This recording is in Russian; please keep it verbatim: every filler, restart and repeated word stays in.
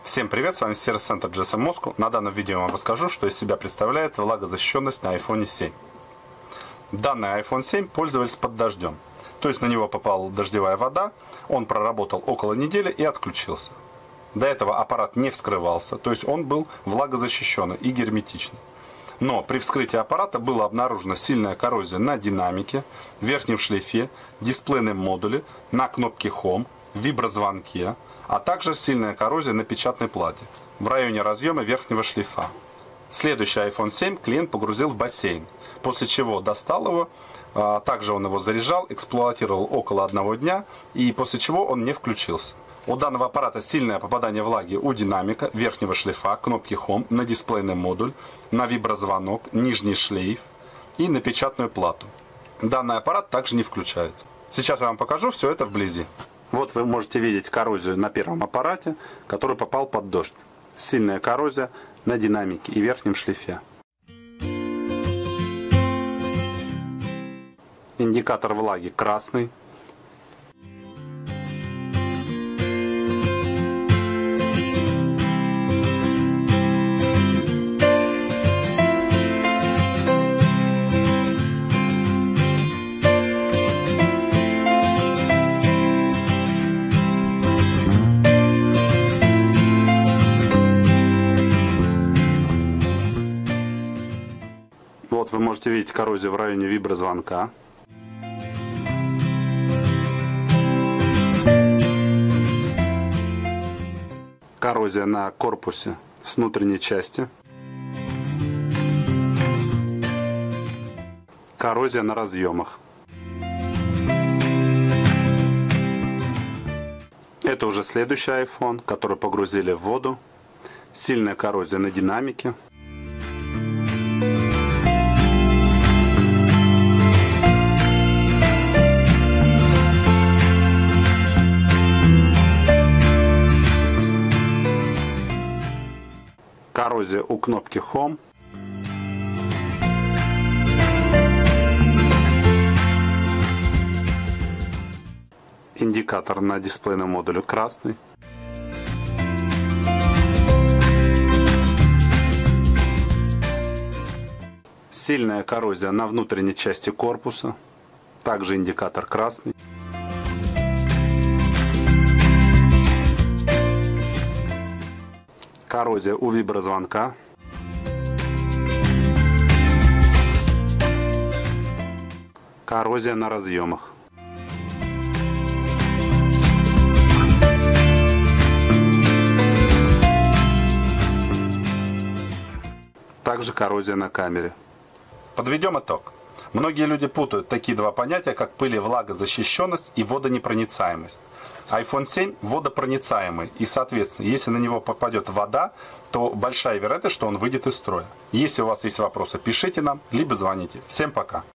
Всем привет, с вами сервис-центр джи эс эм Moscow. На данном видео я вам расскажу, что из себя представляет влагозащищенность на айфон семь. Данный айфон семь пользовались под дождем. То есть на него попала дождевая вода, он проработал около недели и отключился. До этого аппарат не вскрывался, то есть он был влагозащищенный и герметичный. Но при вскрытии аппарата была обнаружена сильная коррозия на динамике, верхнем шлейфе, дисплейном модуле, на кнопке Home, виброзвонке, а также сильная коррозия на печатной плате в районе разъема верхнего шлейфа. Следующий айфон семь клиент погрузил в бассейн, после чего достал его, также он его заряжал, эксплуатировал около одного дня, и после чего он не включился. У данного аппарата сильное попадание влаги у динамика, верхнего шлейфа, кнопки Home, на дисплейный модуль, на виброзвонок, нижний шлейф и на печатную плату. Данный аппарат также не включается. Сейчас я вам покажу все это вблизи. Вот вы можете видеть коррозию на первом аппарате, который попал под дождь. Сильная коррозия на динамике и верхнем шлейфе. Индикатор влаги красный. Вот вы можете видеть коррозию в районе виброзвонка. Коррозия на корпусе с внутренней части. Коррозия на разъемах. Это уже следующий айфон, который погрузили в воду. Сильная коррозия на динамике. Коррозия у кнопки Home. Индикатор на дисплейном модуле красный. Сильная коррозия на внутренней части корпуса. Также индикатор красный. Коррозия у виброзвонка. Коррозия на разъемах. Также коррозия на камере. Подведем итог. Многие люди путают такие два понятия, как пылевлагозащищенность и водонепроницаемость. айфон семь водопроницаемый, и, соответственно, если на него попадет вода, то большая вероятность, что он выйдет из строя. Если у вас есть вопросы, пишите нам, либо звоните. Всем пока!